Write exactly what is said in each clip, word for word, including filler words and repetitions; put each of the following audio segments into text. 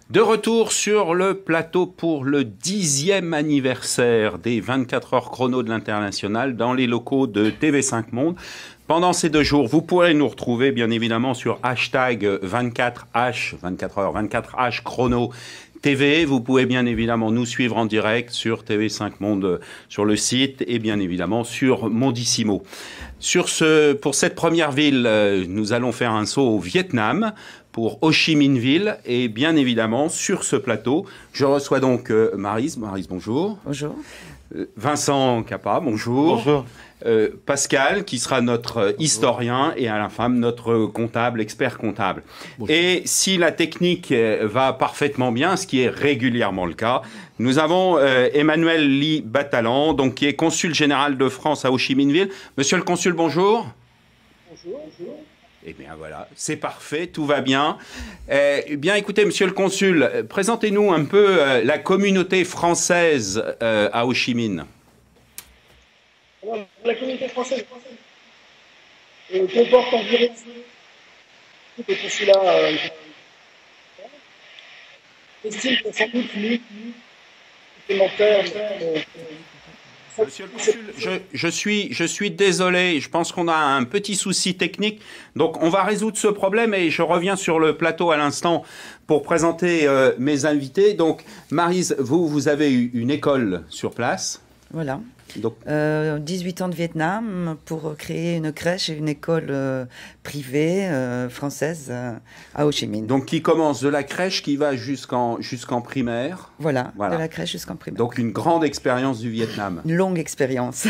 De retour sur le plateau pour le dixième anniversaire des vingt-quatre heures chrono de l'International dans les locaux de T V cinq Monde. Pendant ces deux jours, vous pourrez nous retrouver bien évidemment sur hashtag vingt-quatre H, vingt-quatre heures, vingt-quatre H chrono T V. Vous pouvez bien évidemment nous suivre en direct sur T V cinq Monde sur le site et bien évidemment sur Mondissimo. Sur ce, pour cette première ville, nous allons faire un saut au Vietnam pour Ho Chi Minh Ville et bien évidemment sur ce plateau, je reçois donc euh, Maryse. Maryse, bonjour. Bonjour. Euh, Vincent Capa, bonjour. Bonjour. Euh, Pascal, qui sera notre euh, historien, et Alain Pham, notre comptable, expert comptable. Bonjour. Et si la technique euh, va parfaitement bien, ce qui est régulièrement le cas, nous avons euh, Emmanuel Ly Batalan, donc, qui est consul général de France à Ho Chi Minh Ville. Monsieur le consul, bonjour. Bonjour, bonjour. Eh bien voilà, c'est parfait, tout va bien. Eh bien écoutez, monsieur le consul, présentez-nous un peu euh, la communauté française euh, à Ho Chi Minh. Alors, la communauté française euh, comporte environ tous les consulats euh, estime qu'il y a sans doute mille supplémentaires. Euh, Monsieur le consul, je, je, suis, je suis désolé, je pense qu'on a un petit souci technique, donc on va résoudre ce problème et je reviens sur le plateau à l'instant pour présenter euh, mes invités. Donc Maryse, vous, vous avez eu une école sur place. Voilà. Donc, euh, dix-huit ans de Vietnam pour créer une crèche et une école euh, privée euh, française euh, à Ho Chi Minh. Donc qui commence de la crèche qui va jusqu'en jusqu'en primaire. Voilà, voilà, de la crèche jusqu'en primaire. Donc une grande expérience du Vietnam. Une longue expérience.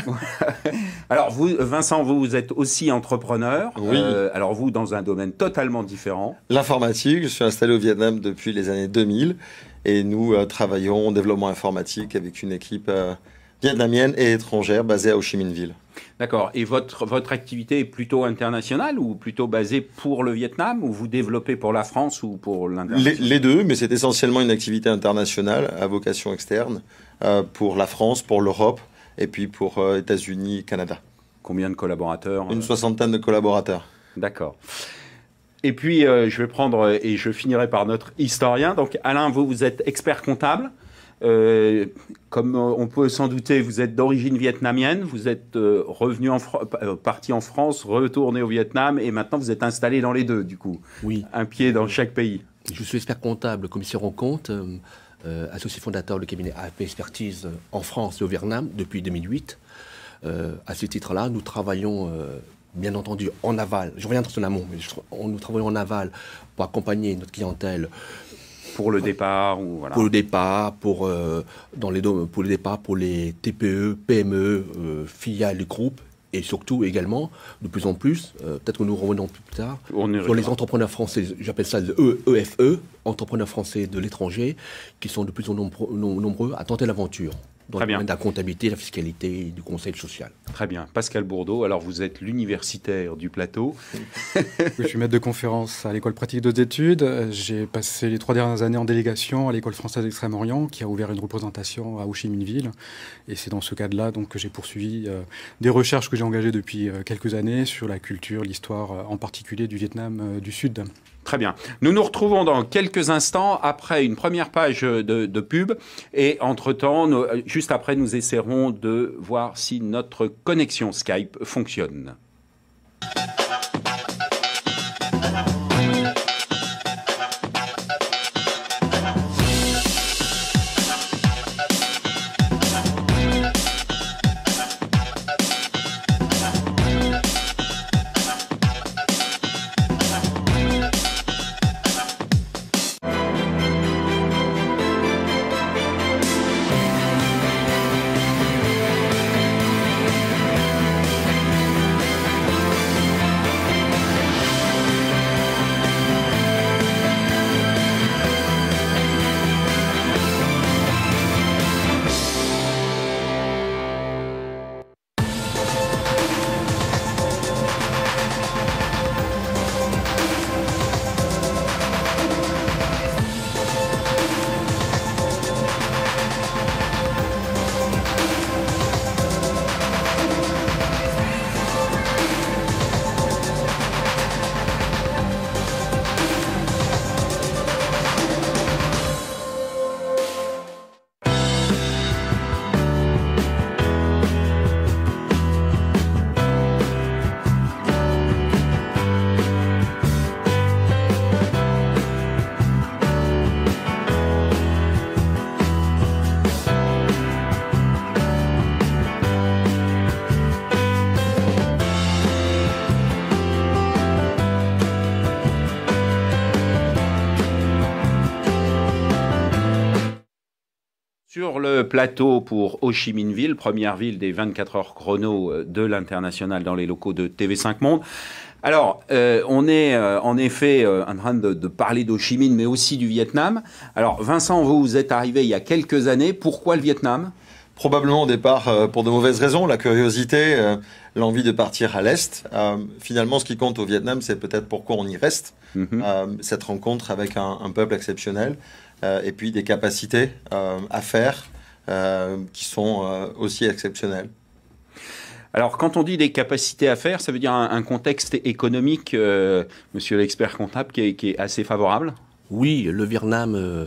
Alors vous, Vincent, vous, vous êtes aussi entrepreneur. Oui. Euh, alors vous, dans un domaine totalement différent. L'informatique, je suis installé au Vietnam depuis les années deux mille et nous euh, travaillons en développement informatique avec une équipe euh, vietnamienne et étrangère basée à Ho Chi Minh Ville. D'accord. Et votre, votre activité est plutôt internationale ou plutôt basée pour le Vietnam, ou vous développez pour la France ou pour l'international? les, les deux, mais c'est essentiellement une activité internationale à vocation externe euh, pour la France, pour l'Europe et puis pour euh, États-Unis, Canada. Combien de collaborateurs? Une soixantaine de collaborateurs. D'accord. Et puis, euh, je vais prendre, et je finirai par notre historien. Donc, Alain, vous, vous êtes expert comptable. Euh, comme on peut s'en douter, vous êtes d'origine vietnamienne, vous êtes euh, revenu en Fr- euh, parti en France, retourné au Vietnam, et maintenant vous êtes installé dans les deux, du coup. Oui. Un pied dans chaque pays. Je suis expert comptable, commissaire aux comptes, euh, euh, associé fondateur du cabinet A F P Expertise en France et au Vietnam depuis deux mille huit. Euh, à ce titre-là, nous travaillons euh, bien entendu en aval. Je reviens sur l'amont, mais je, on, nous travaillons en aval pour accompagner notre clientèle. Pour le départ ou voilà. Pour le départ, pour, euh, dans les, pour le départ, pour les T P E, P M E, euh, filiales du groupe, et surtout également, de plus en plus, euh, peut-être que nous revenons plus tard, On sur les entrepreneurs français, j'appelle ça le E F E, entrepreneurs français de l'étranger, qui sont de plus en nombre, nombreux à tenter l'aventure. Dans Très le bien. domaine de la comptabilité, la fiscalité et du conseil social. Très bien. Pascal Bourdeau, alors vous êtes l'universitaire du plateau. Je suis maître de conférence à l'école pratique d'autres études. J'ai passé les trois dernières années en délégation à l'école française d'Extrême-Orient, qui a ouvert une représentation à Ho Chi Minh Ville. Et c'est dans ce cadre-là donc, que j'ai poursuivi euh, des recherches que j'ai engagées depuis euh, quelques années sur la culture, l'histoire, euh, en particulier du Vietnam euh, du Sud. Très bien. Nous nous retrouvons dans quelques instants après une première page de, de pub. Et entre-temps, nous, juste après, nous essaierons de voir si notre connexion Skype fonctionne. Sur le plateau pour Ho Chi Minh Ville, première ville des vingt-quatre heures chrono de l'international dans les locaux de T V cinq Monde. Alors, euh, on est euh, en effet euh, en train de, de parler d'Ho Chi Minh, mais aussi du Vietnam. Alors, Vincent, vous, vous êtes arrivé il y a quelques années. Pourquoi le Vietnam ? Probablement au départ euh, pour de mauvaises raisons, la curiosité, euh, l'envie de partir à l'Est. Euh, finalement, ce qui compte au Vietnam, c'est peut-être pourquoi on y reste. Mm-hmm. euh, cette rencontre avec un, un peuple exceptionnel euh, et puis des capacités euh, à faire euh, qui sont euh, aussi exceptionnelles. Alors, quand on dit des capacités à faire, ça veut dire un, un contexte économique, euh, monsieur l'expert comptable, qui est, qui est assez favorable ? Oui, le Vietnam, euh,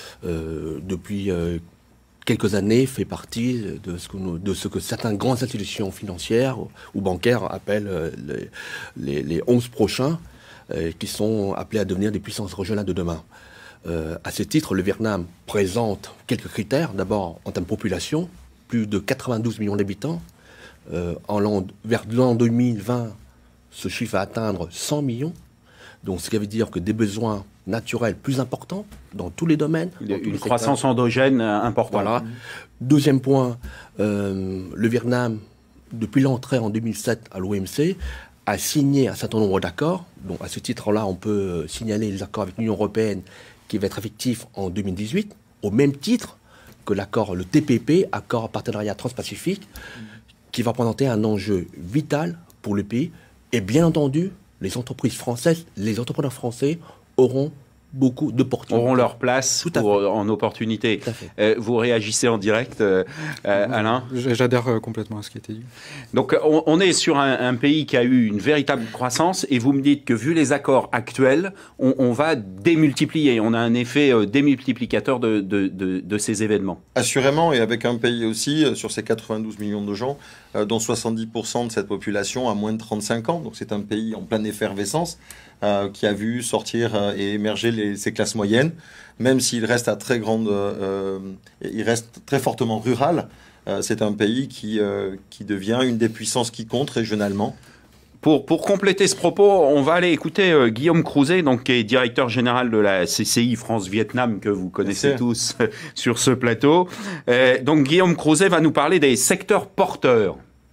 euh, depuis euh, quelques années, fait partie de ce, que nous, de ce que certaines grandes institutions financières ou bancaires appellent euh, les, les, les onze prochains, euh, qui sont appelés à devenir des puissances régionales de demain. Euh, à ce titre, le Vietnam présente quelques critères. D'abord, en termes de population, plus de quatre-vingt-douze millions d'habitants. Euh, en l'an, vers l'an deux mille vingt, ce chiffre va atteindre cent millions. Donc, ce qui veut dire que des besoins naturels plus importants dans tous les domaines. Une, une croissance endogène importante. Voilà. Deuxième point, euh, le Vietnam, depuis l'entrée en deux mille sept à l'O M C, a signé un certain nombre d'accords. Donc, à ce titre-là, on peut signaler les accords avec l'Union européenne qui va être effectif en deux mille dix-huit, au même titre que l'accord, le T P P, accord partenariat transpacifique, qui va présenter un enjeu vital pour le pays. Et bien entendu, les entreprises françaises, les entrepreneurs français auront beaucoup d'opportunités. Auront leur place pour, en opportunité. Euh, vous réagissez en direct, euh, euh, Alain ? J'adhère complètement à ce qui a été dit. Donc, on, on est sur un, un pays qui a eu une véritable croissance et vous me dites que, vu les accords actuels, on, on va démultiplier. On a un effet euh, démultiplicateur de, de, de, de ces événements. Assurément, et avec un pays aussi, euh, sur ces quatre-vingt-douze millions de gens, euh, dont soixante-dix pour cent de cette population a moins de trente-cinq ans. Donc, c'est un pays en pleine effervescence. Euh, qui a vu sortir euh, et émerger les, ces classes moyennes, même s'il reste à très grande, euh, il reste très fortement rural. Euh, c'est un pays qui, euh, qui devient une des puissances qui compte régionalement. Pour, pour compléter ce propos, on va aller écouter euh, Guillaume Crouzet, donc, qui est directeur général de la C C I France-Vietnam, que vous connaissez Merci. tous sur ce plateau. Euh, donc Guillaume Crouzet va nous parler des secteurs porteurs.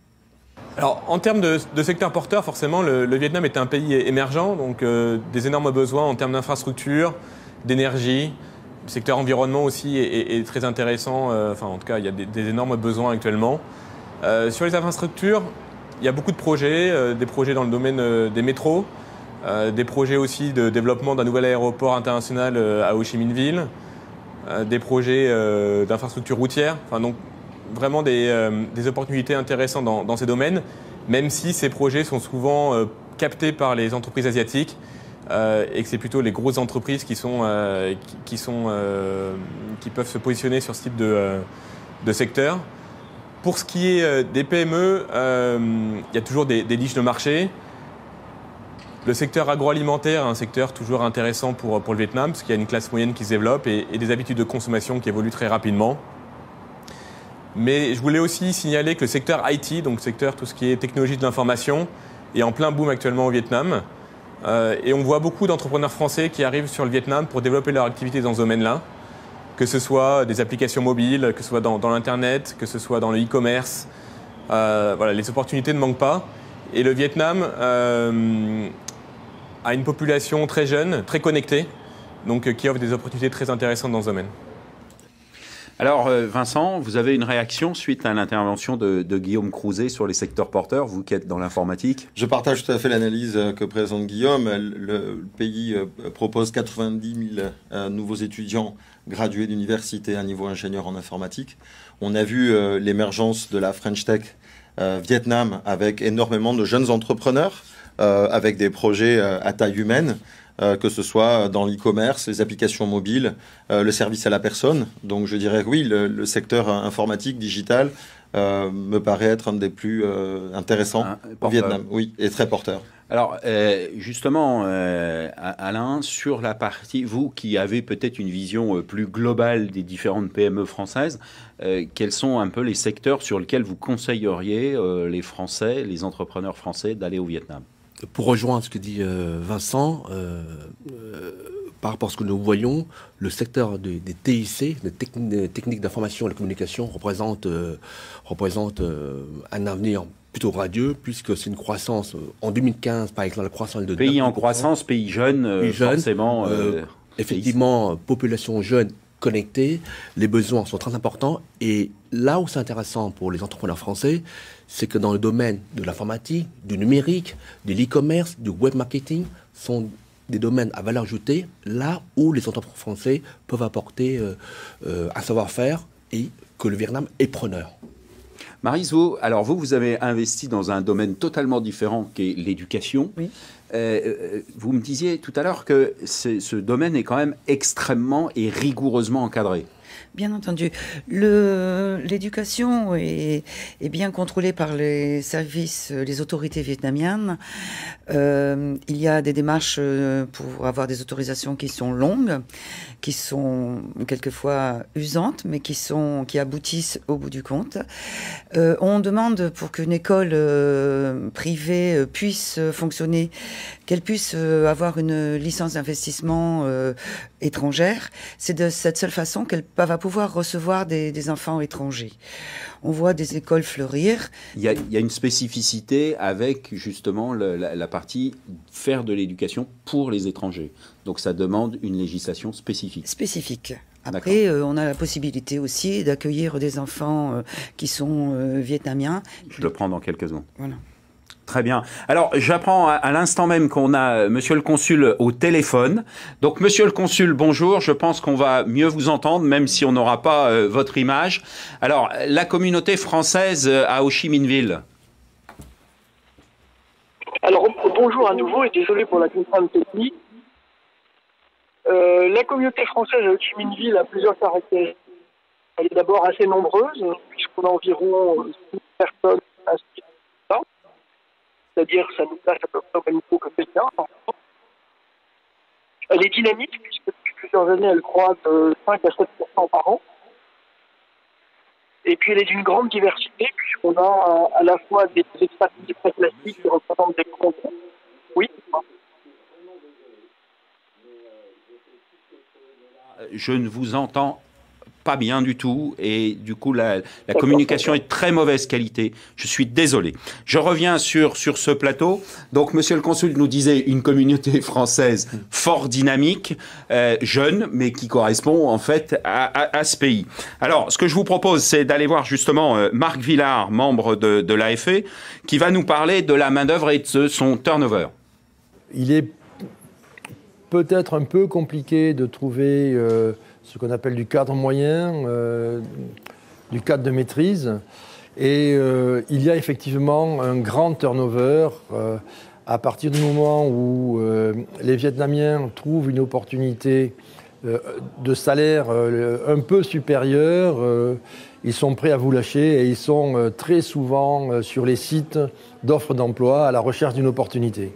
Alors, en termes de, de secteur porteur, forcément, le, le Vietnam est un pays émergent, donc euh, des énormes besoins en termes d'infrastructures, d'énergie. Le secteur environnement aussi est, est, est très intéressant. Euh, enfin, en tout cas, il y a des, des énormes besoins actuellement. Euh, sur les infrastructures, il y a beaucoup de projets, euh, des projets dans le domaine euh, des métros, euh, des projets aussi de développement d'un nouvel aéroport international euh, à Ho Chi Minh Ville, euh, des projets euh, d'infrastructures routières. Enfin, donc, vraiment des, euh, des opportunités intéressantes dans, dans ces domaines, même si ces projets sont souvent euh, captés par les entreprises asiatiques euh, et que c'est plutôt les grosses entreprises qui, sont, euh, qui, qui, sont, euh, qui peuvent se positionner sur ce type de, euh, de secteur. Pour ce qui est euh, des P M E, euh, il y a toujours des, des niches de marché. Le secteur agroalimentaire est un secteur toujours intéressant pour, pour le Vietnam, parce qu'il y a une classe moyenne qui se développe et, et des habitudes de consommation qui évoluent très rapidement. Mais je voulais aussi signaler que le secteur I T, donc le secteur tout ce qui est technologie de l'information, est en plein boom actuellement au Vietnam. Euh, et on voit beaucoup d'entrepreneurs français qui arrivent sur le Vietnam pour développer leur activité dans ce domaine-là. Que ce soit des applications mobiles, que ce soit dans, dans l'Internet, que ce soit dans le e-commerce. Euh, voilà, les opportunités ne manquent pas. Et le Vietnam euh, a une population très jeune, très connectée, donc euh, qui offre des opportunités très intéressantes dans ce domaine. Alors, Vincent, vous avez une réaction suite à l'intervention de, de Guillaume Crouzet sur les secteurs porteurs, vous qui êtes dans l'informatique ? Je partage tout à fait l'analyse que présente Guillaume. Le, le pays propose quatre-vingt-dix mille euh, nouveaux étudiants gradués d'université à niveau ingénieur en informatique. On a vu euh, l'émergence de la French Tech euh, Vietnam avec énormément de jeunes entrepreneurs, euh, avec des projets euh, à taille humaine. Euh, que ce soit dans l'e-commerce, les applications mobiles, euh, le service à la personne. Donc je dirais que oui, le, le secteur informatique, digital, euh, me paraît être un des plus euh, intéressants ah, au Vietnam. Oui, et très porteur. Alors euh, justement, euh, Alain, sur la partie, vous qui avez peut-être une vision plus globale des différentes P M E françaises, euh, quels sont un peu les secteurs sur lesquels vous conseilleriez euh, les Français, les entrepreneurs français d'aller au Vietnam ? Pour rejoindre ce que dit euh, Vincent, euh, euh, par rapport à ce que nous voyons, le secteur de, des T I C, des techni techniques d'information et de la communication, représente, euh, représente euh, un avenir plutôt radieux, puisque c'est une croissance, euh, en deux mille quinze, par exemple, la croissance de... Pays en croissance, pays jeune, euh, pays jeune, forcément... Euh, euh, effectivement, pays... population jeune connectée, les besoins sont très importants, et là où c'est intéressant pour les entrepreneurs français, c'est que dans le domaine de l'informatique, du numérique, de l'e-commerce, du web marketing, sont des domaines à valeur ajoutée, là où les entrepreneurs français peuvent apporter euh, euh, un savoir-faire et que le Vietnam est preneur. Maryse, vous, alors vous, vous avez investi dans un domaine totalement différent qui est l'éducation. Oui. Euh, vous me disiez tout à l'heure que ce domaine est quand même extrêmement et rigoureusement encadré. Bien entendu. L'éducation est, est bien contrôlée par les services, les autorités vietnamiennes. Euh, il y a des démarches pour avoir des autorisations qui sont longues, qui sont quelquefois usantes, mais qui, sont, qui aboutissent au bout du compte. Euh, on demande pour qu'une école euh, privée puisse fonctionner, qu'elle puisse avoir une licence d'investissement euh, étrangère. C'est de cette seule façon qu'elle va pouvoir recevoir des, des enfants étrangers. On voit des écoles fleurir. Il y a, il y a une spécificité avec justement le, la, la partie faire de l'éducation pour les étrangers. Donc ça demande une législation spécifique. Spécifique. Après, euh, on a la possibilité aussi d'accueillir des enfants euh, qui sont euh, vietnamiens. Je le prends dans quelques secondes. Voilà. Très bien. Alors, j'apprends à, à l'instant même qu'on a Monsieur le Consul au téléphone. Donc, Monsieur le Consul, bonjour. Je pense qu'on va mieux vous entendre, même si on n'aura pas euh, votre image. Alors, la communauté française à Ho Chi Minh Ville. Alors, bonjour à nouveau et désolé pour la contrainte technique. Euh, la communauté française à Ho Chi Minh Ville a plusieurs caractéristiques. Elle est d'abord assez nombreuse, puisqu'on a environ six personnes inscrites. C'est-à-dire ça nous place à peu près au même niveau que Pékin. Elle est dynamique, puisque depuis plusieurs années, elle croît de cinq à sept pour cent par an. Et puis elle est d'une grande diversité, puisqu'on a à la fois des expatriés très classiques qui représentent des grands groupes. Oui. Je ne vous entends pas bien du tout et du coup la, la communication est de très mauvaise qualité. Je suis désolé. Je reviens sur, sur ce plateau. Donc Monsieur le Consul nous disait une communauté française fort dynamique, euh, jeune, mais qui correspond en fait à, à, à ce pays. Alors ce que je vous propose, c'est d'aller voir justement euh, Marc Villard, membre de, de l'A F E, qui va nous parler de la main-d'œuvre et de son turnover. Il est peut-être un peu compliqué de trouver euh, ce qu'on appelle du cadre moyen, euh, du cadre de maîtrise. Et euh, il y a effectivement un grand turnover euh, à partir du moment où euh, les Vietnamiens trouvent une opportunité euh, de salaire euh, un peu supérieure. Euh, ils sont prêts à vous lâcher et ils sont euh, très souvent euh, sur les sites d'offres d'emploi à la recherche d'une opportunité.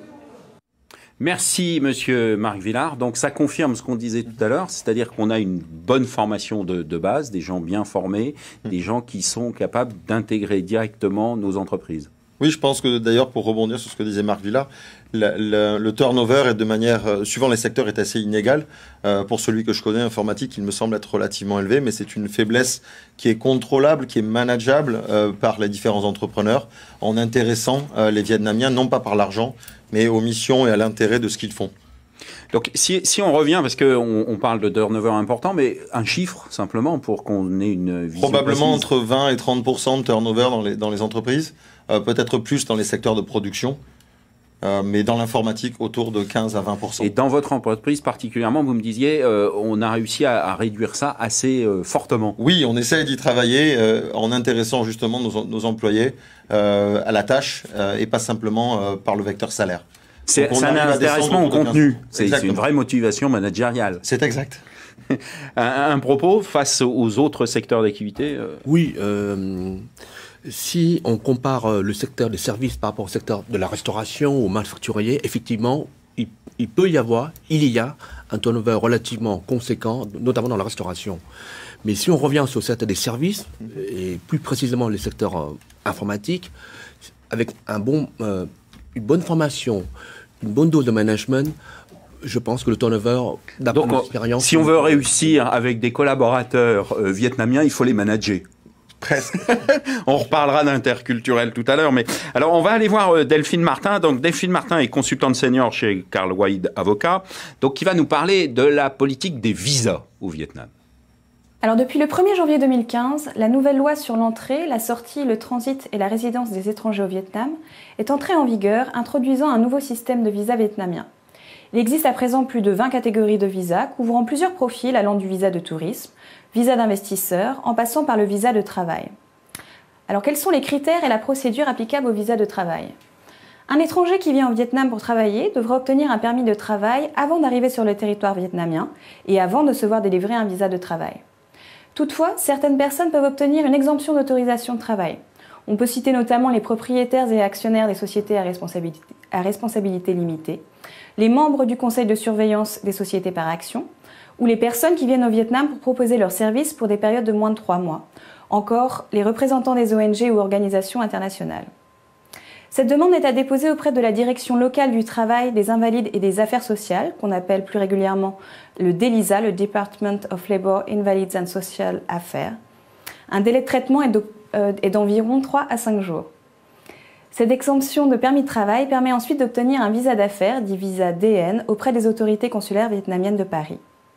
Merci, Monsieur Marc Villard. Donc, ça confirme ce qu'on disait tout à l'heure, c'est-à-dire qu'on a une bonne formation de, de base, des gens bien formés, des gens qui sont capables d'intégrer directement nos entreprises. Oui, je pense que d'ailleurs, pour rebondir sur ce que disait Marc Villard, la, la, le turnover est de manière, euh, suivant les secteurs, est assez inégal. Euh, pour celui que je connais, informatique, il me semble être relativement élevé, mais c'est une faiblesse qui est contrôlable, qui est manageable euh, par les différents entrepreneurs, en intéressant euh, les Vietnamiens, non pas par l'argent, mais aux missions et à l'intérêt de ce qu'ils font. Donc, si, si on revient, parce qu'on on parle de turnover important, mais un chiffre, simplement, pour qu'on ait une vision Probablement précise. entre vingt et trente pour cent de turnover dans les, dans les entreprises, euh, peut-être plus dans les secteurs de production, euh, mais dans l'informatique, autour de quinze à vingt pour cent. Et dans votre entreprise particulièrement, vous me disiez, euh, on a réussi à, à réduire ça assez euh, fortement. Oui, on essaie d'y travailler euh, en intéressant justement nos, nos employés euh, à la tâche euh, et pas simplement euh, par le vecteur salaire. C'est un intéressement au contenu, c'est une vraie motivation managériale. C'est exact. un, un propos face aux autres secteurs d'activité euh... Oui, euh, si on compare le secteur des services par rapport au secteur de la restauration ou manufacturier, effectivement, il, il peut y avoir, il y a un turnover relativement conséquent, notamment dans la restauration. Mais si on revient sur le secteur des services, et plus précisément les secteurs euh, informatiques, avec un bon, euh, une bonne formation, une bonne dose de management, Je pense que le turnover, d'après mon expérience... Si on veut réussir avec des collaborateurs euh, vietnamiens, il faut les manager. Presque. On reparlera d'interculturel tout à l'heure. Mais alors, on va aller voir euh, Delphine Martin. Donc, Delphine Martin est consultante senior chez Carl Wade Avocat, donc qui va nous parler de la politique des visas au Vietnam. Alors, depuis le premier janvier deux mille quinze, la nouvelle loi sur l'entrée, la sortie, le transit et la résidence des étrangers au Vietnam est entrée en vigueur, introduisant un nouveau système de visa vietnamien. Il existe à présent plus de vingt catégories de visas, couvrant plusieurs profils allant du visa de tourisme, visa d'investisseur, en passant par le visa de travail. Alors, quels sont les critères et la procédure applicable au visa de travail ? Un étranger qui vient au Vietnam pour travailler devra obtenir un permis de travail avant d'arriver sur le territoire vietnamien et avant de se voir délivrer un visa de travail. Toutefois, certaines personnes peuvent obtenir une exemption d'autorisation de travail. On peut citer notamment les propriétaires et actionnaires des sociétés à responsabilité, à responsabilité limitée, les membres du conseil de surveillance des sociétés par action, ou les personnes qui viennent au Vietnam pour proposer leurs services pour des périodes de moins de trois mois. Encore, les représentants des O N G ou organisations internationales. Cette demande est à déposer auprès de la direction locale du travail, des invalides et des affaires sociales, qu'on appelle plus régulièrement le DELISA, le Department of Labor, Invalids and Social Affairs. Un délai de traitement est d'environ trois à cinq jours. Cette exemption de permis de travail permet ensuite d'obtenir un visa d'affaires, dit visa D N, auprès des autorités consulaires vietnamiennes de Paris.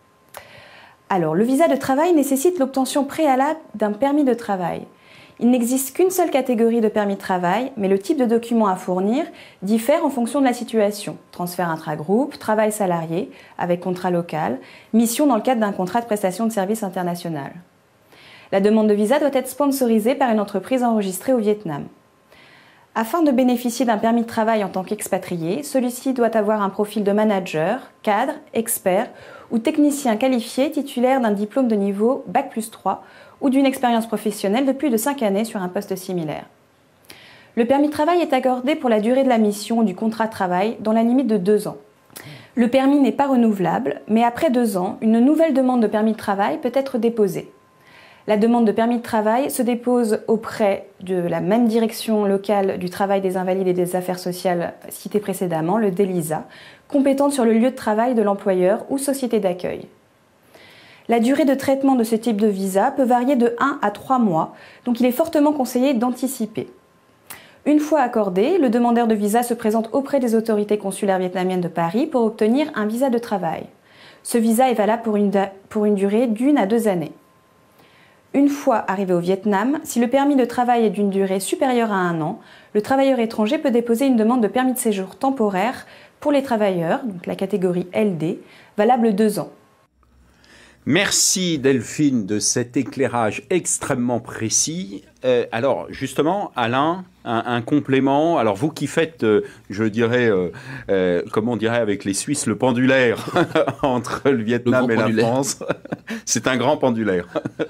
Alors, le visa de travail nécessite l'obtention préalable d'un permis de travail. Il n'existe qu'une seule catégorie de permis de travail, mais le type de document à fournir diffère en fonction de la situation. Transfert intragroupe, travail salarié, avec contrat local, mission dans le cadre d'un contrat de prestation de services international. La demande de visa doit être sponsorisée par une entreprise enregistrée au Vietnam. Afin de bénéficier d'un permis de travail en tant qu'expatrié, celui-ci doit avoir un profil de manager, cadre, expert ou technicien qualifié titulaire d'un diplôme de niveau bac plus trois ou d'une expérience professionnelle de plus de cinq années sur un poste similaire. Le permis de travail est accordé pour la durée de la mission ou du contrat de travail dans la limite de deux ans. Le permis n'est pas renouvelable, mais après deux ans, une nouvelle demande de permis de travail peut être déposée. La demande de permis de travail se dépose auprès de la même direction locale du travail des invalides et des affaires sociales citée précédemment, le DELISA, compétente sur le lieu de travail de l'employeur ou société d'accueil. La durée de traitement de ce type de visa peut varier de un à trois mois, donc il est fortement conseillé d'anticiper. Une fois accordé, le demandeur de visa se présente auprès des autorités consulaires vietnamiennes de Paris pour obtenir un visa de travail. Ce visa est valable pour une, pour une durée d'une à deux années. Une fois arrivé au Vietnam, si le permis de travail est d'une durée supérieure à un an, le travailleur étranger peut déposer une demande de permis de séjour temporaire pour les travailleurs, donc la catégorie L D, valable deux ans. Merci Delphine de cet éclairage extrêmement précis. Euh, alors justement, Alain, un, un complément. Alors vous qui faites, euh, je dirais, euh, euh, comment on dirait avec les Suisses, le pendulaire entre le Vietnam le et la pendulaire. France. C'est un grand pendulaire.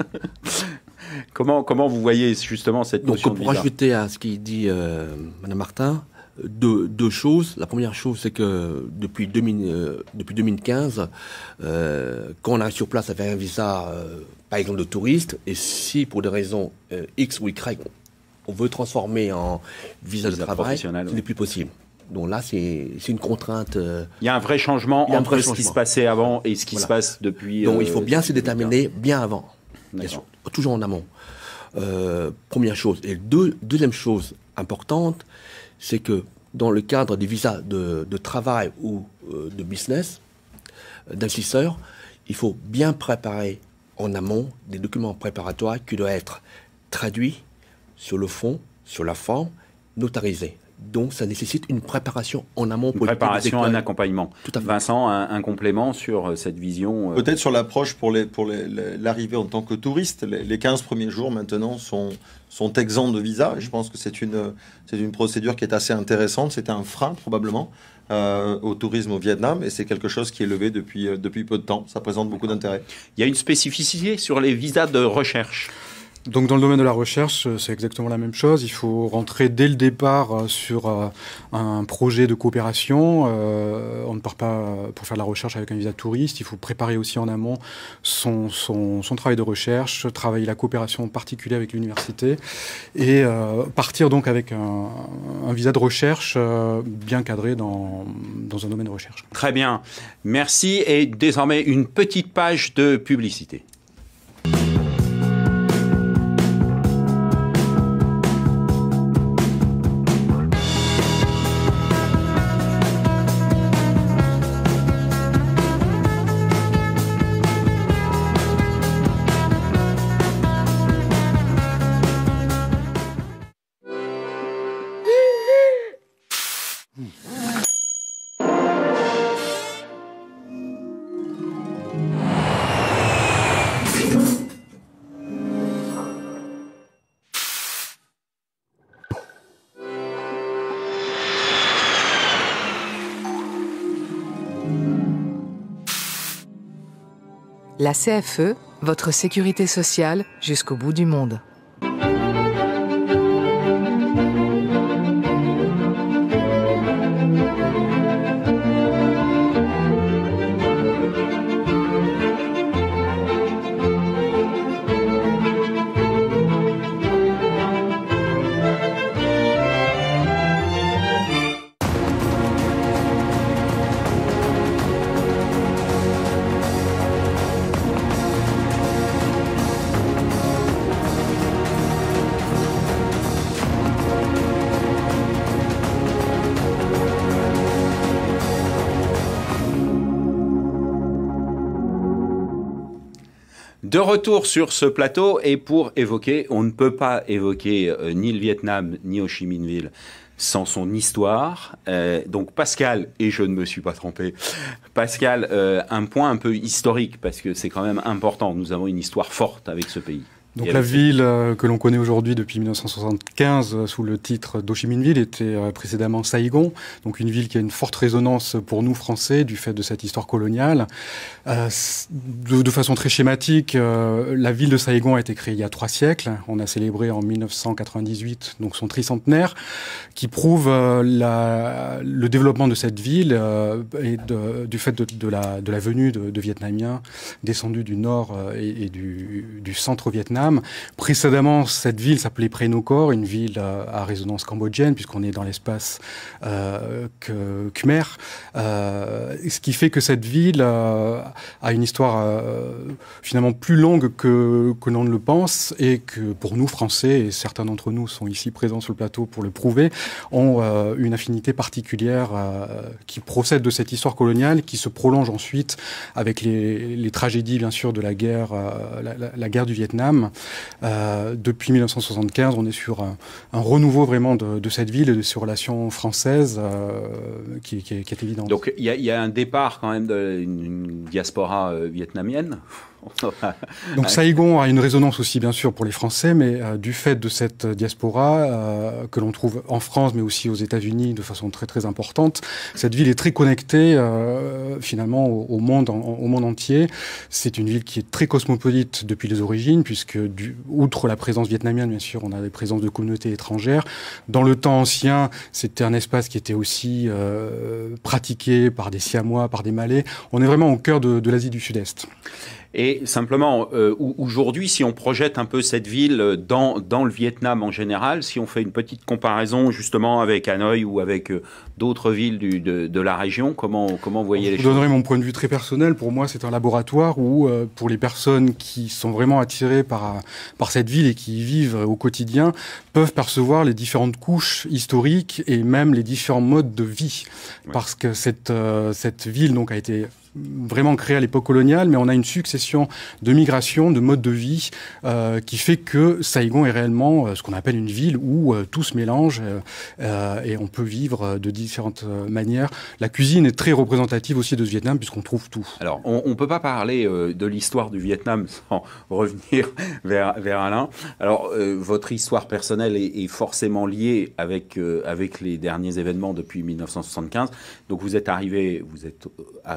comment, comment vous voyez justement cette Donc, notion de pour visa ? ajouter à ce qu'il dit euh, Mme Martin, Deux, deux choses. La première chose, c'est que depuis, deux mille, euh, depuis deux mille quinze, euh, quand on arrive sur place avec un visa, euh, par exemple de touriste, et si pour des raisons euh, X ou Y, on veut transformer en visa, visa de travail, ce n'est oui. plus possible. Donc là, c'est une contrainte. Euh, il y a un vrai changement un entre vrai ce changement. qui se passait avant et ce qui Voilà. se passe depuis... Donc euh, il faut bien se déterminer bien avant, bien sûr, D'accord. toujours en amont. Euh, première chose. Et deux, deuxième chose importante, c'est que dans le cadre des visas de, de travail ou euh, de business, euh, d'investisseurs, il faut bien préparer en amont des documents préparatoires qui doivent être traduits sur le fond, sur la forme, notarisés. Donc ça nécessite une préparation en amont. Une pour préparation, un accompagnement. Tout à fait. Vincent, un, un complément sur cette vision euh... Peut-être sur l'approche pour l'arrivée pour les, les, en tant que touriste. Les, les quinze premiers jours maintenant sont, sont exempts de visa. Je pense que c'est une, c'est une procédure qui est assez intéressante. C'était un frein probablement euh, au tourisme au Vietnam et c'est quelque chose qui est levé depuis, euh, depuis peu de temps. Ça présente beaucoup d'intérêt. Il y a une spécificité sur les visas de recherche. Donc dans le domaine de la recherche, c'est exactement la même chose. Il faut rentrer dès le départ sur un projet de coopération. Euh, on ne part pas pour faire de la recherche avec un visa touriste. Il faut préparer aussi en amont son, son, son travail de recherche, travailler la coopération en particulier avec l'université et euh, partir donc avec un, un visa de recherche euh, bien cadré dans, dans un domaine de recherche. Très bien. Merci. Et désormais, une petite page de publicité. La C F E, votre sécurité sociale jusqu'au bout du monde. De retour sur ce plateau, et pour évoquer, on ne peut pas évoquer euh, ni le Vietnam ni Ho Chi Minh Ville sans son histoire. Euh, donc Pascal, et je ne me suis pas trompé, Pascal, euh, un point un peu historique, parce que c'est quand même important, nous avons une histoire forte avec ce pays. Donc la ville euh, que l'on connaît aujourd'hui depuis mille neuf cent soixante-quinze euh, sous le titre d'Ho Chi Minh Ville était euh, précédemment Saigon, donc une ville qui a une forte résonance pour nous Français du fait de cette histoire coloniale. Euh, de, de façon très schématique, euh, la ville de Saigon a été créée il y a trois siècles. On a célébré en mille neuf cent quatre-vingt-dix-huit donc son tricentenaire, qui prouve euh, la, le développement de cette ville euh, et de, du fait de, de, la, de la venue de, de Vietnamiens descendus du nord euh, et, et du, du centre Vietnam. Précédemment, cette ville s'appelait Prénocor, une ville euh, à résonance cambodgienne, puisqu'on est dans l'espace euh, khmer. Euh, ce qui fait que cette ville euh, a une histoire euh, finalement plus longue que, que l'on ne le pense, et que pour nous, Français, et certains d'entre nous sont ici présents sur le plateau pour le prouver, ont euh, une affinité particulière euh, qui procède de cette histoire coloniale, qui se prolonge ensuite avec les, les tragédies, bien sûr, de la guerre, euh, la, la, la guerre du Vietnam. Euh, depuis mille neuf cent soixante-quinze, on est sur un, un renouveau vraiment de, de cette ville et de ses relations françaises euh, qui, qui, qui est évident. Donc il y, y a un départ quand même d'une diaspora euh, vietnamienne. Donc Saigon a une résonance aussi bien sûr pour les Français, mais euh, du fait de cette diaspora euh, que l'on trouve en France mais aussi aux États-Unis de façon très très importante, cette ville est très connectée euh, finalement au, au monde en, au monde entier. C'est une ville qui est très cosmopolite depuis les origines, puisque du, outre la présence vietnamienne bien sûr, on a des présences de communautés étrangères. Dans le temps ancien, c'était un espace qui était aussi euh, pratiqué par des Siamois, par des Malais. On est vraiment au cœur de, de l'Asie du Sud-Est. Et simplement, euh, aujourd'hui, si on projette un peu cette ville dans, dans le Vietnam en général, si on fait une petite comparaison justement avec Hanoï ou avec euh, d'autres villes du, de, de la région, comment, comment vous voyez les choses ? Je vous donnerai mon point de vue très personnel. Pour moi, c'est un laboratoire où, euh, pour les personnes qui sont vraiment attirées par, par cette ville et qui y vivent au quotidien, peuvent percevoir les différentes couches historiques et même les différents modes de vie. Ouais. Parce que cette, euh, cette ville donc, a été vraiment créé à l'époque coloniale, mais on a une succession de migrations, de modes de vie euh, qui fait que Saigon est réellement euh, ce qu'on appelle une ville où euh, tout se mélange euh, et on peut vivre de différentes manières. La cuisine est très représentative aussi de ce Vietnam puisqu'on trouve tout. Alors, on ne peut pas parler euh, de l'histoire du Vietnam sans revenir vers, vers Alain. Alors, euh, votre histoire personnelle est, est forcément liée avec, euh, avec les derniers événements depuis mille neuf cent soixante-quinze. Donc, vous êtes arrivé, vous êtes arrivé en France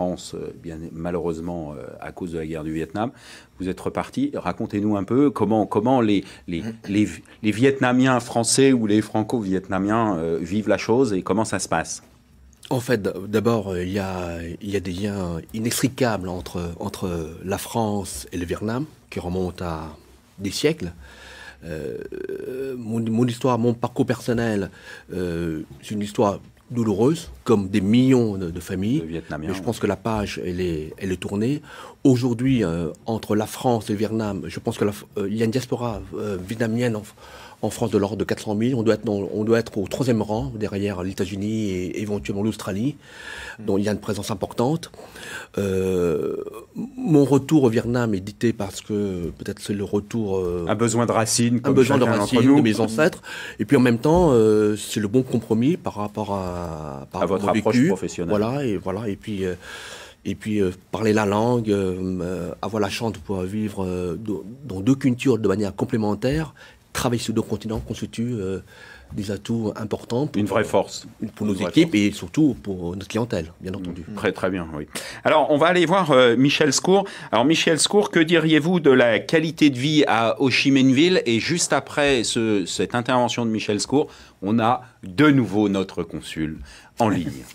France, bien malheureusement à cause de la guerre du Vietnam. Vous êtes reparti. Racontez-nous un peu comment, comment les, les, les, les Vietnamiens français ou les Franco-Vietnamiens euh, vivent la chose et comment ça se passe. En fait, d'abord, il y a, il y a des liens inextricables entre, entre la France et le Vietnam qui remontent à des siècles. Euh, mon, mon histoire, mon parcours personnel, euh, c'est une histoire douloureuse, comme des millions de, de familles. Mais je pense que la page, elle est, elle est tournée. Aujourd'hui, euh, entre la France et le Vietnam, je pense qu'il euh, y a une diaspora euh, vietnamienne en, en France de l'ordre de quatre cent mille. On doit être, dans, on doit être au troisième rang, derrière les États-Unis et éventuellement l'Australie. Donc il y a une présence importante. Euh, mon retour au Vietnam est dicté parce que peut-être c'est le retour... Euh, un besoin de racines, un besoin de racines de mes ancêtres. Et puis en même temps, euh, c'est le bon compromis par rapport à, par à votre approche vécu. Professionnelle. Voilà, et voilà, et puis... Euh, Et puis euh, parler la langue, euh, avoir la chance de pouvoir vivre euh, dans deux cultures de manière complémentaire, travailler sur deux continents constitue euh, des atouts importants. Pour, une vraie force. Pour nos une équipes force. Et surtout pour notre clientèle, bien entendu. Mmh, très très bien, oui. Alors on va aller voir euh, Michel Scour. Alors Michel Scour, que diriez-vous de la qualité de vie à Ho Chi Minh Ville? Et juste après ce, cette intervention de Michel Scour, on a de nouveau notre consul en ligne.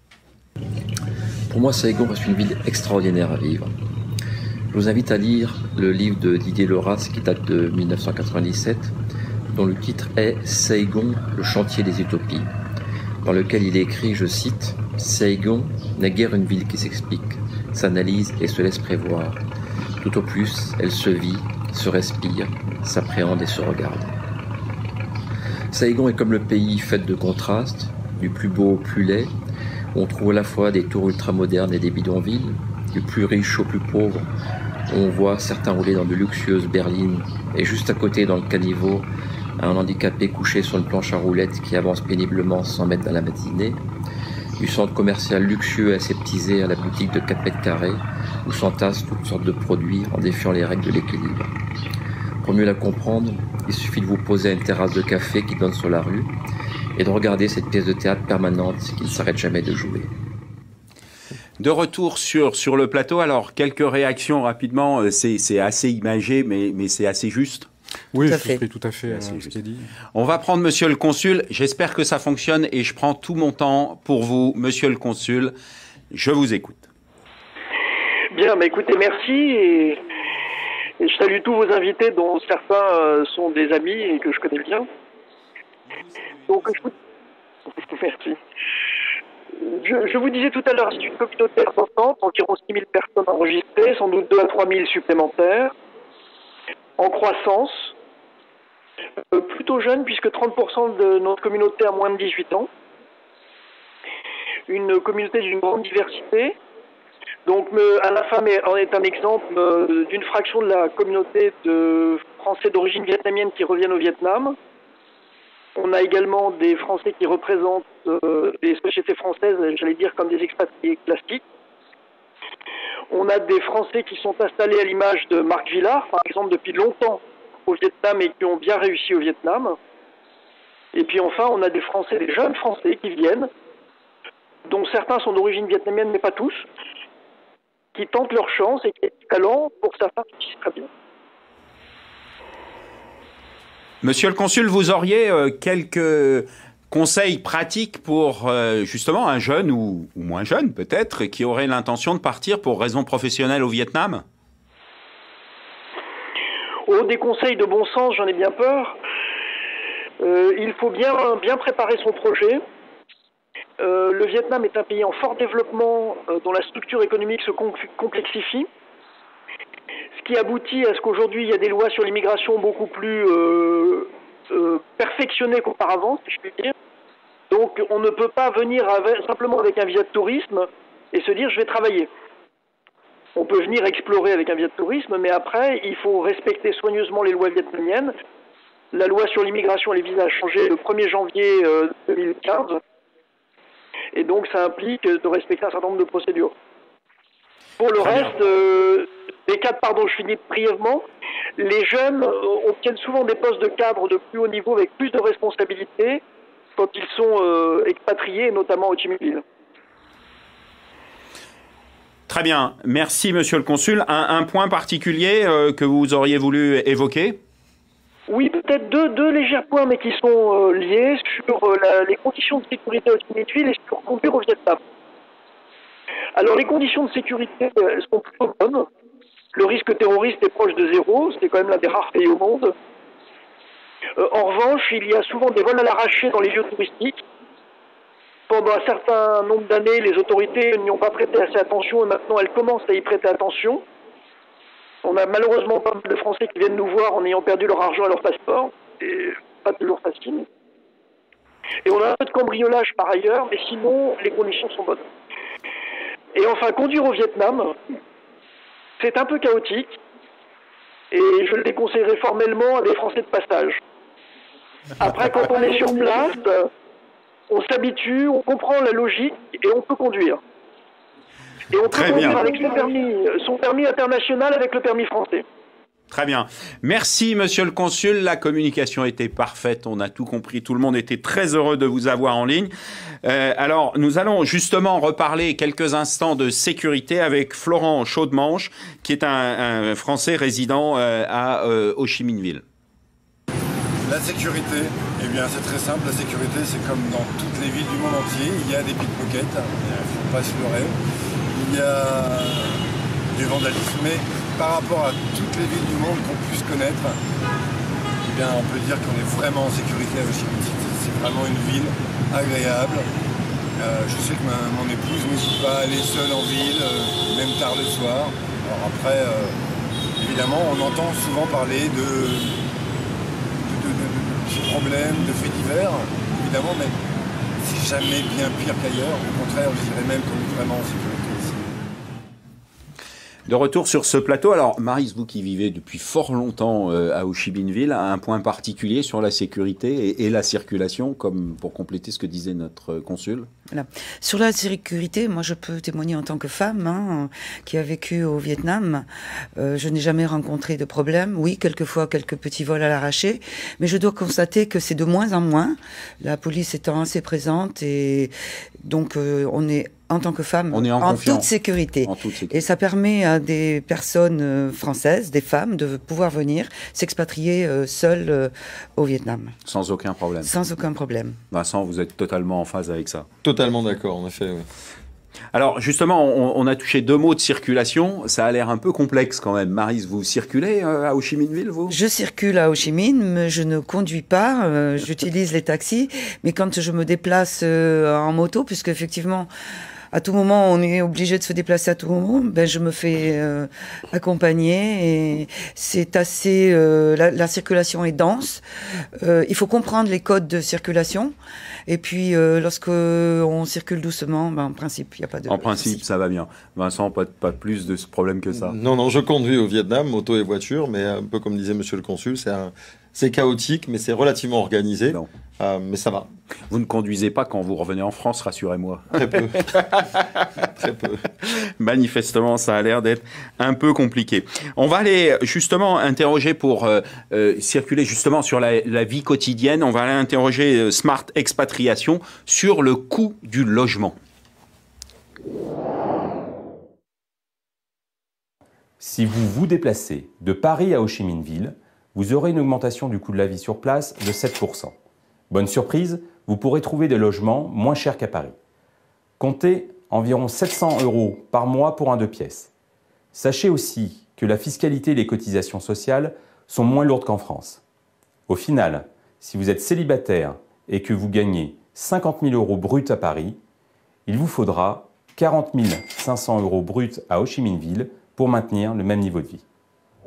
Pour moi, Saigon reste une ville extraordinaire à vivre. Je vous invite à lire le livre de Didier Loras qui date de mille neuf cent quatre-vingt-dix-sept, dont le titre est « Saigon, le chantier des utopies », dans lequel il écrit, je cite, « Saigon n'est guère une ville qui s'explique, s'analyse et se laisse prévoir. Tout au plus, elle se vit, se respire, s'appréhende et se regarde. » Saigon est comme le pays fait de contrastes, du plus beau au plus laid. On trouve à la fois des tours ultramodernes et des bidonvilles, du plus riche au plus pauvre. On voit certains rouler dans de luxueuses berlines, et juste à côté, dans le caniveau, un handicapé couché sur une planche à roulettes qui avance péniblement cent mètres dans la matinée. Du centre commercial luxueux et aseptisé à la boutique de quatre mètres carrés, où s'entassent toutes sortes de produits en défiant les règles de l'équilibre. Pour mieux la comprendre, il suffit de vous poser à une terrasse de café qui donne sur la rue, et de regarder cette pièce de théâtre permanente qui ne s'arrête jamais de jouer. De retour sur, sur le plateau, alors quelques réactions rapidement, c'est, c'est assez imagé, mais, mais c'est assez juste. Oui, tout à je fait. souscris tout à fait à ce qui est dit. On va prendre Monsieur le Consul, j'espère que ça fonctionne et je prends tout mon temps pour vous, Monsieur le Consul, je vous écoute. Bien, bah écoutez, merci et, et je salue tous vos invités dont certains sont des amis et que je connais bien. Donc, je vous... Merci. Je, je vous disais tout à l'heure, c'est une communauté importante, environ six mille personnes enregistrées, sans doute deux à trois mille supplémentaires, en croissance, euh, plutôt jeune puisque trente pour cent de notre communauté a moins de dix-huit ans, une communauté d'une grande diversité. Donc, me, à la fin, en est un exemple euh, d'une fraction de la communauté de Français d'origine vietnamienne qui reviennent au Vietnam. On a également des Français qui représentent euh, les sociétés françaises, j'allais dire comme des expatriés classiques. On a des Français qui sont installés à l'image de Marc Villard, par exemple, depuis longtemps au Vietnam et qui ont bien réussi au Vietnam. Et puis enfin, on a des Français, des jeunes Français qui viennent, dont certains sont d'origine vietnamienne, mais pas tous, qui tentent leur chance et qui ont du talent, pour certains, qui très bien. Monsieur le Consul, vous auriez euh, quelques conseils pratiques pour euh, justement un jeune ou, ou moins jeune peut-être qui aurait l'intention de partir pour raison professionnelle au Vietnam? Oh, des conseils de bon sens, j'en ai bien peur. Euh, il faut bien, bien préparer son projet. Euh, le Vietnam est un pays en fort développement euh, dont la structure économique se complexifie. Ce qui aboutit à ce qu'aujourd'hui, il y a des lois sur l'immigration beaucoup plus euh, euh, perfectionnées qu'auparavant, si je puis dire. Donc, on ne peut pas venir avec, simplement avec un visa de tourisme et se dire « je vais travailler ». On peut venir explorer avec un visa de tourisme, mais après, il faut respecter soigneusement les lois vietnamiennes. La loi sur l'immigration et les visas a changé le premier janvier deux mille quinze. Et donc, ça implique de respecter un certain nombre de procédures. Pour le reste... Euh, Les cadres, pardon, je finis brièvement. Les jeunes euh, obtiennent souvent des postes de cadre de plus haut niveau avec plus de responsabilités quand ils sont euh, expatriés, notamment au Ho Chi Minh Ville. Très bien. Merci, monsieur le consul. Un, un point particulier euh, que vous auriez voulu évoquer ? Oui, peut-être deux, deux légers points, mais qui sont euh, liés sur euh, la, les conditions de sécurité au Tibet et sur conduire au Vietnam. Alors, les conditions de sécurité euh, sont plutôt bonnes. Le risque terroriste est proche de zéro. C'est quand même l'un des rares pays au monde. Euh, en revanche, il y a souvent des vols à l'arraché dans les lieux touristiques. Pendant un certain nombre d'années, les autorités n'y ont pas prêté assez attention et maintenant elles commencent à y prêter attention. On a malheureusement pas mal de Français qui viennent nous voir en ayant perdu leur argent et leur passeport. C'est pas toujours facile. Et on a un peu de cambriolage par ailleurs, mais sinon, les conditions sont bonnes. Et enfin, conduire au Vietnam, c'est un peu chaotique. Et je le déconseillerais formellement à des Français de passage. Après, quand on est sur place, on s'habitue, on comprend la logique et on peut conduire. Et on Très peut conduire bien. avec son permis, son permis international avec le permis français. Très bien. Merci, monsieur le consul. La communication était parfaite. On a tout compris. Tout le monde était très heureux de vous avoir en ligne. Euh, alors, nous allons justement reparler quelques instants de sécurité avec Florent Chaudemanche, qui est un, un Français résident euh, à euh, Ho Chi Minh Ville. La sécurité, eh bien c'est très simple. La sécurité, c'est comme dans toutes les villes du monde entier. Il y a des pickpockets, il ne faut pas se leurrer. Il y a du vandalisme, mais par rapport à toutes les villes du monde qu'on puisse connaître, eh bien, on peut dire qu'on est vraiment en sécurité à Ho Chi Minh City. C'est vraiment une ville agréable. Euh, je sais que ma, mon épouse n'hésite pas à aller seule en ville, euh, même tard le soir. Alors après, euh, évidemment, on entend souvent parler de, de, de, de, de petits problèmes, de faits divers, évidemment, mais c'est jamais bien pire qu'ailleurs. Au contraire, je dirais même qu'on est vraiment en sécurité ici. De retour sur ce plateau, alors Maryse, vous qui vivez depuis fort longtemps euh, à Ho Chi Minh Ville, un point particulier sur la sécurité et, et la circulation, comme pour compléter ce que disait notre consul. Voilà. Sur la sécurité, moi je peux témoigner en tant que femme hein, qui a vécu au Vietnam. Euh, je n'ai jamais rencontré de problème. Oui, quelquefois quelques petits vols à l'arraché, mais je dois constater que c'est de moins en moins. La police étant assez présente et donc euh, on est en tant que femme, on est en, en, toute sécurité. en toute sécurité. Et ça permet à des personnes françaises, des femmes, de pouvoir venir s'expatrier euh, seules euh, au Vietnam. Sans aucun problème. Sans aucun problème. Vincent, vous êtes totalement en phase avec ça. Totalement d'accord, en effet. Oui. Alors justement, on, on a touché deux mots de circulation. Ça a l'air un peu complexe quand même. Maryse, vous circulez euh, à Ho Chi Minh Ville, vous ? Je circule à Ho Chi Minh, mais je ne conduis pas. Euh, J'utilise les taxis. Mais quand je me déplace euh, en moto, puisque effectivement, à tout moment, on est obligé de se déplacer à tout moment, ben je me fais euh, accompagner et c'est assez. Euh, la, la circulation est dense. Euh, il faut comprendre les codes de circulation. Et puis, euh, lorsque on circule doucement, ben, en principe, il n'y a pas de... En principe, ça va bien. Vincent, pas, pas plus de ce problème que ça. Non, non, je conduis au Vietnam, moto et voiture, mais un peu comme disait monsieur le consul, c'est un... c'est chaotique, mais c'est relativement organisé. Non. Euh, mais ça va. Vous ne conduisez pas quand vous revenez en France, rassurez-moi. Très peu. Très peu. Manifestement, ça a l'air d'être un peu compliqué. On va aller justement interroger pour euh, euh, circuler justement sur la, la vie quotidienne. On va aller interroger euh, Smart Expatriation sur le coût du logement. Si vous vous déplacez de Paris à Ho Chi Minh Ville, vous aurez une augmentation du coût de la vie sur place de sept pour cent. Bonne surprise, vous pourrez trouver des logements moins chers qu'à Paris. Comptez environ sept cents euros par mois pour un deux pièces. Sachez aussi que la fiscalité et les cotisations sociales sont moins lourdes qu'en France. Au final, si vous êtes célibataire et que vous gagnez cinquante mille euros bruts à Paris, il vous faudra quarante mille cinq cents euros bruts à Ho Chi Minh Ville pour maintenir le même niveau de vie.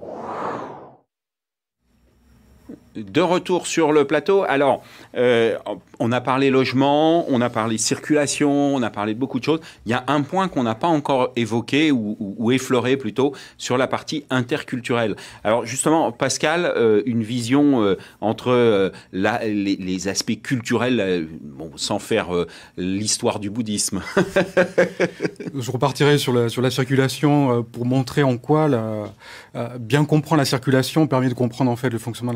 De retour sur le plateau, alors euh, on a parlé logement, on a parlé circulation, on a parlé de beaucoup de choses. Il y a un point qu'on n'a pas encore évoqué ou, ou, ou effleuré plutôt sur la partie interculturelle. Alors justement, Pascal, euh, une vision euh, entre euh, la, les, les aspects culturels, euh, bon, sans faire euh, l'histoire du bouddhisme. Je repartirai sur la, sur la circulation euh, pour montrer en quoi la, euh, bien comprendre la circulation permet de comprendre en fait le fonctionnement de la société.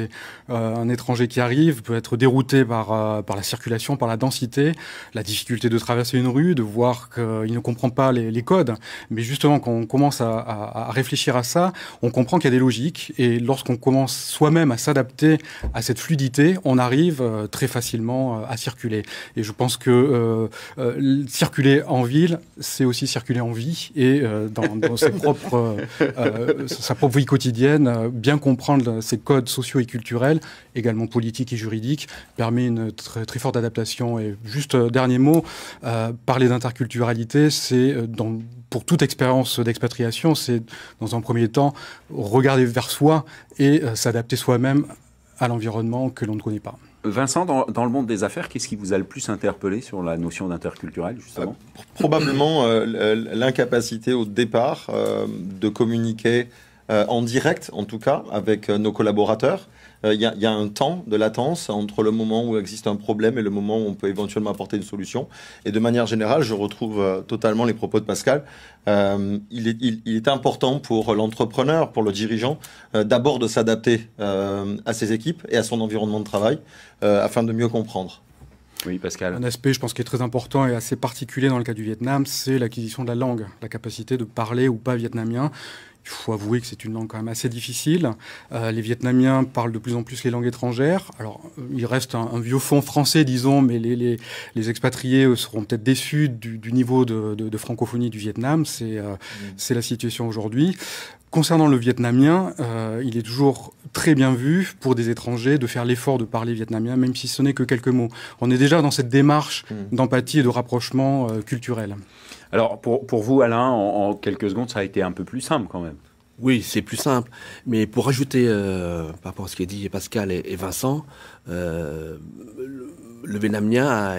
étrangers. Euh, un étranger qui arrive peut être dérouté par, euh, par la circulation, par la densité, la difficulté de traverser une rue, de voir qu'il ne comprend pas les, les codes. Mais justement, quand on commence à, à, à réfléchir à ça, on comprend qu'il y a des logiques. Et lorsqu'on commence soi-même à s'adapter à cette fluidité, on arrive euh, très facilement euh, à circuler. Et je pense que euh, euh, circuler en ville, c'est aussi circuler en vie et euh, dans, dans ses propres, euh, sa propre vie quotidienne, euh, bien comprendre ces codes sociaux et culturels, également politiques et juridiques, permet une très, très forte adaptation. Et juste euh, dernier mot, euh, parler d'interculturalité, c'est euh, dans, pour toute expérience d'expatriation, c'est dans un premier temps regarder vers soi et euh, s'adapter soi-même à l'environnement que l'on ne connaît pas. Vincent, dans, dans le monde des affaires, qu'est-ce qui vous a le plus interpellé sur la notion d'interculturel, justement ? euh, Probablement euh, l'incapacité au départ euh, de communiquer euh, en direct, en tout cas, avec euh, nos collaborateurs. Il euh, y, y a un temps de latence entre le moment où existe un problème et le moment où on peut éventuellement apporter une solution. Et de manière générale, je retrouve euh, totalement les propos de Pascal. Euh, il, est, il, il est important pour l'entrepreneur, pour le dirigeant, euh, d'abord de s'adapter euh, à ses équipes et à son environnement de travail euh, afin de mieux comprendre. Oui, Pascal. Un aspect, je pense, qui est très important et assez particulier dans le cas du Vietnam, c'est l'acquisition de la langue, la capacité de parler ou pas vietnamien. Il faut avouer que c'est une langue quand même assez difficile. Euh, les Vietnamiens parlent de plus en plus les langues étrangères. Alors, il reste un, un vieux fond français, disons, mais les, les, les expatriés eux, seront peut-être déçus du, du niveau de, de, de francophonie du Vietnam. C'est euh, mmh. c'est la situation aujourd'hui. Concernant le vietnamien, euh, il est toujours très bien vu pour des étrangers de faire l'effort de parler vietnamien, même si ce n'est que quelques mots. On est déjà dans cette démarche mmh. d'empathie et de rapprochement euh, culturel. Alors, pour, pour vous, Alain, en, en quelques secondes, ça a été un peu plus simple quand même. Oui, c'est plus simple. Mais pour rajouter, euh, par rapport à ce qu'a dit Pascal et, et Vincent, euh, le, le vietnamien a,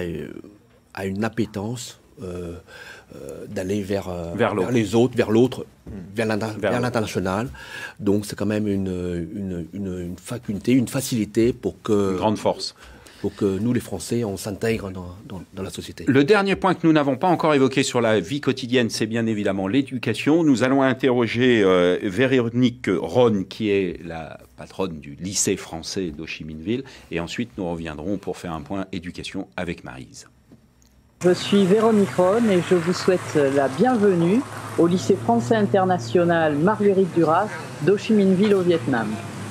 a une appétence euh, euh, d'aller vers, euh, vers, vers les autres, vers l'autre, mmh. vers vers l'international. Donc c'est quand même une, une, une, une faculté, une facilité pour que... Une grande force. Pour que nous, les Français, on s'intègre dans, dans, dans la société. Le dernier point que nous n'avons pas encore évoqué sur la vie quotidienne, c'est bien évidemment l'éducation. Nous allons interroger euh, Véronique Ronne, qui est la patronne du lycée français d'Ho Chi Minh Ville. Et ensuite, nous reviendrons pour faire un point éducation avec Maryse. Je suis Véronique Ronne et je vous souhaite la bienvenue au lycée français international Marguerite Duras d'Ho Chi Minh Ville au Vietnam.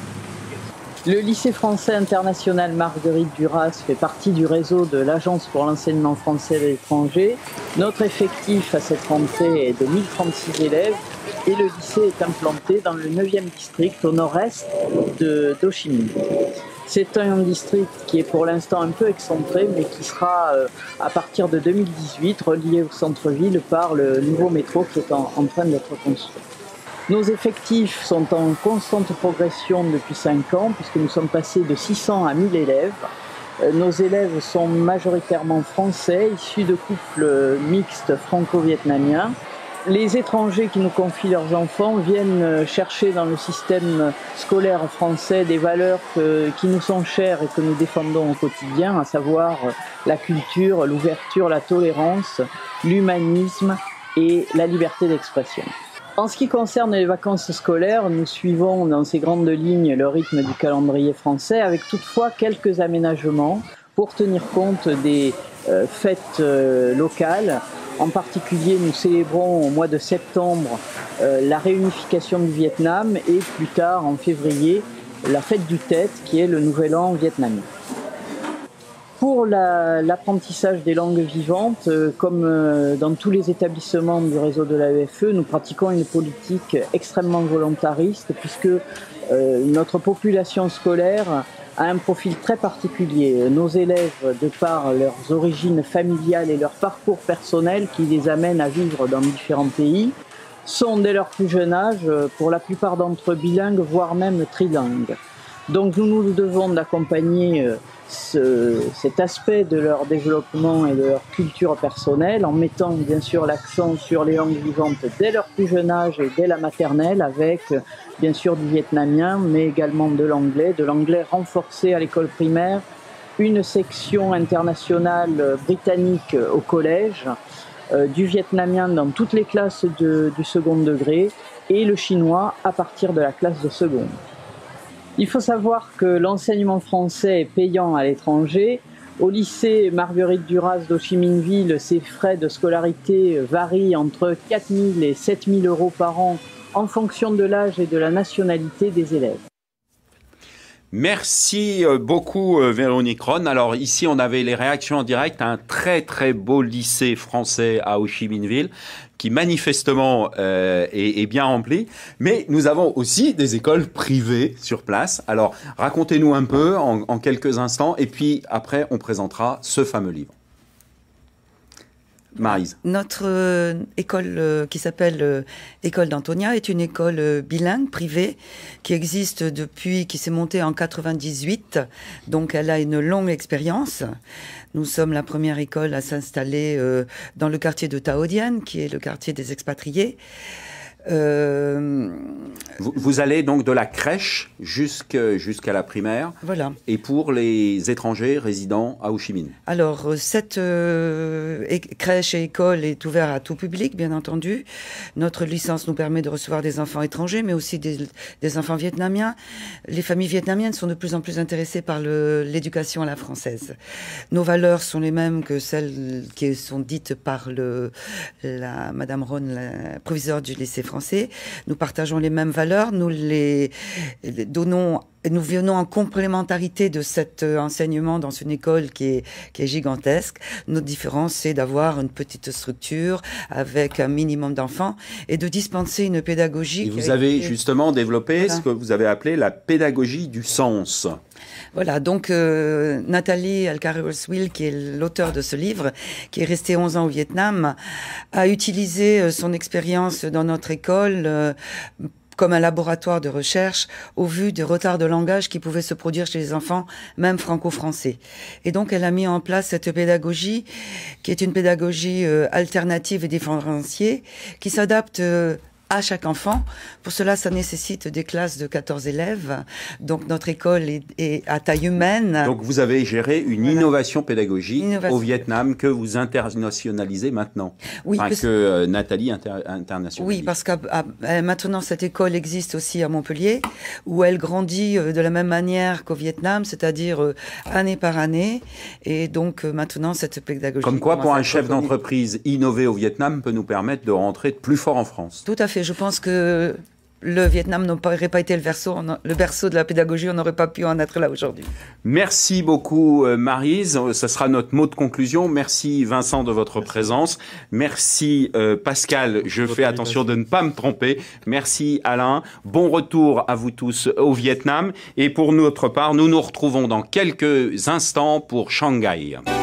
Le lycée français international Marguerite Duras fait partie du réseau de l'Agence pour l'enseignement français à l'étranger. Notre effectif à cette rentrée est de mille trente-six élèves et le lycée est implanté dans le neuvième district au nord-est d'Ho Chi Minh. C'est un district qui est pour l'instant un peu excentré, mais qui sera euh, à partir de deux mille dix-huit relié au centre-ville par le nouveau métro qui est en, en train d'être construit. Nos effectifs sont en constante progression depuis cinq ans, puisque nous sommes passés de six cents à mille élèves. Nos élèves sont majoritairement français, issus de couples mixtes franco-vietnamiens. Les étrangers qui nous confient leurs enfants viennent chercher dans le système scolaire français des valeurs que, qui nous sont chères et que nous défendons au quotidien, à savoir la culture, l'ouverture, la tolérance, l'humanisme et la liberté d'expression. En ce qui concerne les vacances scolaires, nous suivons dans ces grandes lignes le rythme du calendrier français, avec toutefois quelques aménagements pour tenir compte des euh, fêtes euh, locales. En particulier, nous célébrons au mois de septembre euh, la réunification du Vietnam et plus tard, en février, la fête du Tet, qui est le nouvel an vietnamien. Pour l'apprentissage la, des langues vivantes, euh, comme euh, dans tous les établissements du réseau de l'A E F E, nous pratiquons une politique extrêmement volontariste puisque euh, notre population scolaire a un profil très particulier. Nos élèves, de par leurs origines familiales et leur parcours personnel qui les amènent à vivre dans différents pays, sont dès leur plus jeune âge, pour la plupart d'entre eux bilingues, voire même trilingues. Donc nous nous devons d'accompagner euh, Ce, cet aspect de leur développement et de leur culture personnelle en mettant bien sûr l'accent sur les langues vivantes dès leur plus jeune âge et dès la maternelle avec bien sûr du vietnamien mais également de l'anglais, de l'anglais renforcé à l'école primaire, une section internationale britannique au collège, euh, du vietnamien dans toutes les classes de, du second degré et le chinois à partir de la classe de seconde. Il faut savoir que l'enseignement français est payant à l'étranger. Au lycée Marguerite Duras d'Ho Chi Minh Ville, ses frais de scolarité varient entre quatre mille et sept mille euros par an en fonction de l'âge et de la nationalité des élèves. Merci beaucoup Véronique Ron. Alors ici on avait les réactions en direct à un très très beau lycée français à Ho Chi Minh Ville qui manifestement euh, est, est bien rempli, mais nous avons aussi des écoles privées sur place. Alors racontez-nous un peu en, en quelques instants et puis après on présentera ce fameux livre. Maryse. Notre euh, école euh, qui s'appelle euh, École d'Antonia est une école euh, bilingue privée qui existe depuis, qui s'est montée en quatre-vingt-dix-huit, donc elle a une longue expérience. Nous sommes la première école à s'installer euh, dans le quartier de Taodian, qui est le quartier des expatriés. Euh... Vous, vous allez donc de la crèche jusqu'à jusqu'à la primaire. Voilà. Et pour les étrangers résidant à Ho Chi Minh. Alors, cette euh, crèche et école est ouverte à tout public, bien entendu. Notre licence nous permet de recevoir des enfants étrangers, mais aussi des, des enfants vietnamiens. Les familles vietnamiennes sont de plus en plus intéressées par l'éducation à la française. Nos valeurs sont les mêmes que celles qui sont dites par le, la Madame Ron, la proviseure du lycée français. Nous partageons les mêmes valeurs, nous les, les donnons, nous venons en complémentarité de cet enseignement dans une école qui est, qui est gigantesque. Notre différence, c'est d'avoir une petite structure avec un minimum d'enfants et de dispenser une pédagogie. Et vous avez été... justement développé voilà. ce que vous avez appelé la pédagogie du sens. Voilà, donc euh, Nathalie Alcaraz-Will, qui est l'auteur de ce livre, qui est restée onze ans au Vietnam, a utilisé euh, son expérience dans notre école euh, comme un laboratoire de recherche au vu des retards de langage qui pouvaient se produire chez les enfants, même franco-français. Et donc, elle a mis en place cette pédagogie, qui est une pédagogie euh, alternative et différenciée, qui s'adapte euh, à chaque enfant. Pour cela, ça nécessite des classes de quatorze élèves. Donc, notre école est, est à taille humaine. Donc, vous avez géré une voilà. innovation pédagogique innovation. au Vietnam que vous internationalisez maintenant. Oui, enfin, que euh, Nathalie inter internationalise. Oui, parce que maintenant, cette école existe aussi à Montpellier, où elle grandit euh, de la même manière qu'au Vietnam, c'est-à-dire euh, année par année. Et donc, euh, maintenant, cette pédagogie... Comme quoi, pour un chef d'entreprise innové au Vietnam peut nous permettre de rentrer plus fort en France. Tout à fait. Je pense que le Vietnam n'aurait pas été le berceau, le berceau de la pédagogie, on n'aurait pas pu en être là aujourd'hui. Merci beaucoup Maryse, ce sera notre mot de conclusion. Merci Vincent de votre présence. Merci euh, Pascal, je fais attention de ne pas me tromper. Merci Alain, bon retour à vous tous au Vietnam. Et pour notre part, nous nous retrouvons dans quelques instants pour Shanghai.